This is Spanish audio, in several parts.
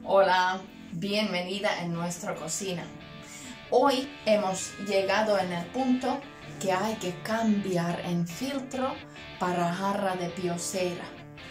Hola, bienvenida en nuestra cocina. Hoy hemos llegado en el punto que hay que cambiar el filtro para jarra de biosera.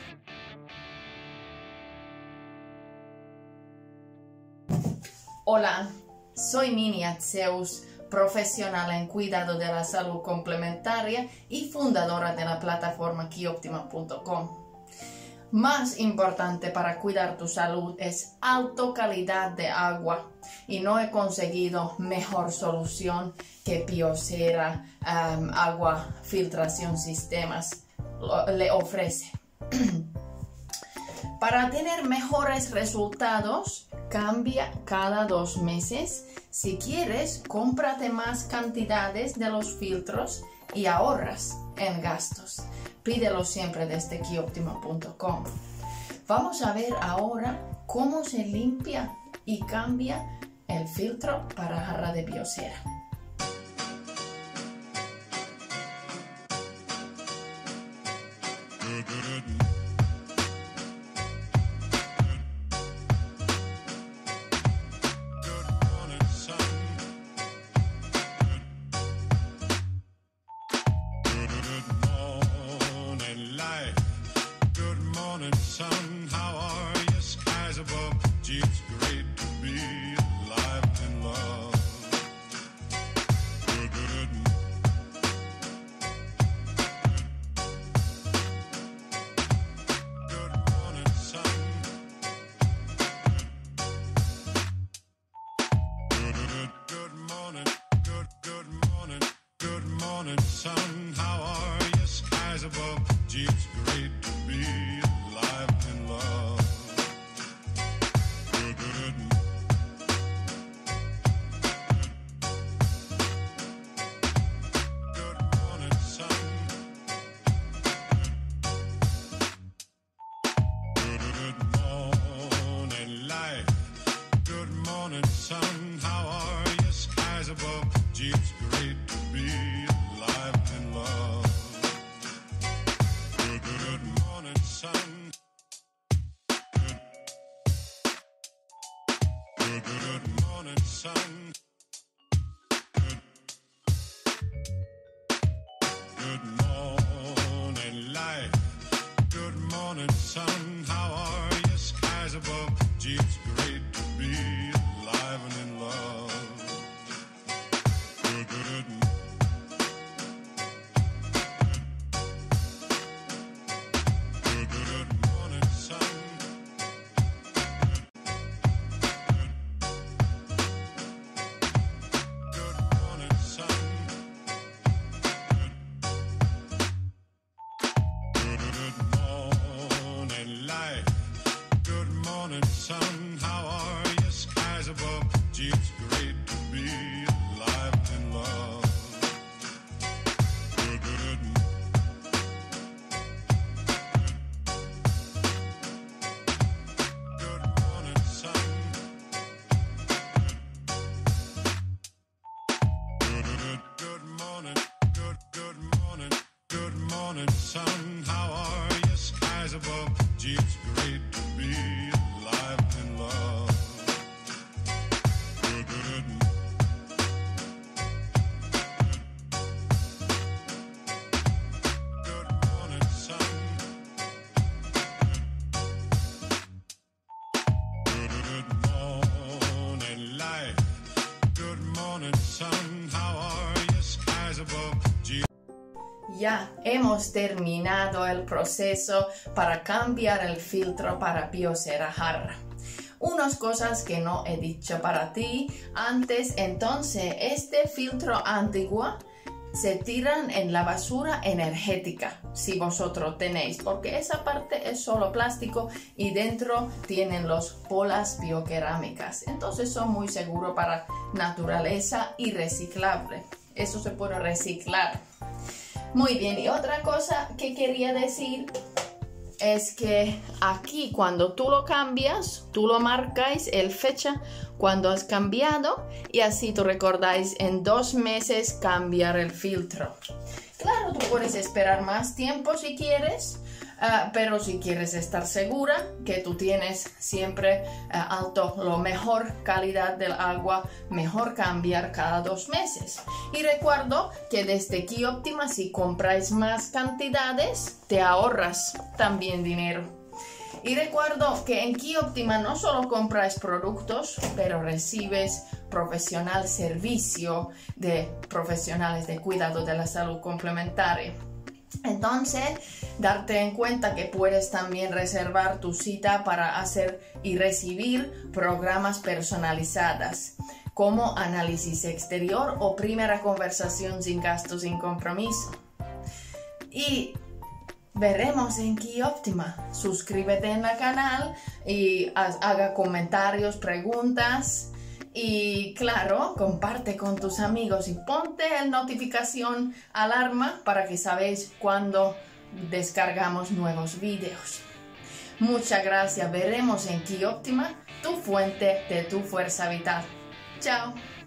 Hola, soy Mini Atzeus, profesional en cuidado de la salud complementaria y fundadora de la plataforma Quioptima.com. Más importante para cuidar tu salud es alta calidad de agua y no he conseguido mejor solución que Biosera Agua Filtración Sistemas le ofrece. Para tener mejores resultados, cambia cada 2 meses. Si quieres, cómprate más cantidades de los filtros y ahorras en gastos. Pídelo siempre desde Quioptima.com. Vamos a ver ahora cómo se limpia y cambia el filtro para jarra de biosera. Sun, how are you? Skies above. Gee, it's great to be alive and love. Good morning, sun. Good morning, life. Good morning, sun. How are you? Skies above. Gee, it's great to be alive and love. Good morning, sun. Good morning, sun. Good morning, life. Good morning, sun. How are you? Skies above. Gee, it's great to be alive and in love. Good morning, sun. Good morning, sun. Good morning, life. Good morning, sun. How are you? Skies above. Gee, it's great to be alive and love. Good morning, sun. Good morning, good morning, sun. How are you? Skies above. Gee, it's great to be alive and love. Good morning, sun. Good morning, life. Good morning, sun. How are you? Skies above. Gee. Ya hemos terminado el proceso para cambiar el filtro para biosera jarra. Unas cosas que no he dicho para ti antes, entonces este filtro antiguo se tiran en la basura energética si vosotros tenéis, porque esa parte es solo plástico y dentro tienen las bolas biocerámicas, entonces son muy seguros para naturaleza y reciclable. Eso se puede reciclar. Muy bien, y otra cosa que quería decir es que aquí cuando tú lo cambias, tú lo marcáis el fecha cuando has cambiado y así tú recordáis en 2 meses cambiar el filtro. Claro, tú puedes esperar más tiempo si quieres, pero si quieres estar segura que tú tienes siempre la mejor calidad del agua, mejor cambiar cada 2 meses. Y recuerdo que desde Quioptima, si compráis más cantidades, te ahorras también dinero. Y recuerdo que en Quioptima no solo compras productos, pero recibes profesional servicio de profesionales de cuidado de la salud complementaria. Entonces, darte en cuenta que puedes también reservar tu cita para hacer y recibir programas personalizadas, como análisis exterior o primera conversación sin gastos, sin compromiso. Y veremos en Quioptima. Suscríbete en el canal y haga comentarios, preguntas. Y claro, comparte con tus amigos y ponte la notificación alarma para que sabéis cuando descargamos nuevos videos. Muchas gracias. Veremos en Quioptima, tu fuente de tu fuerza vital. Chao.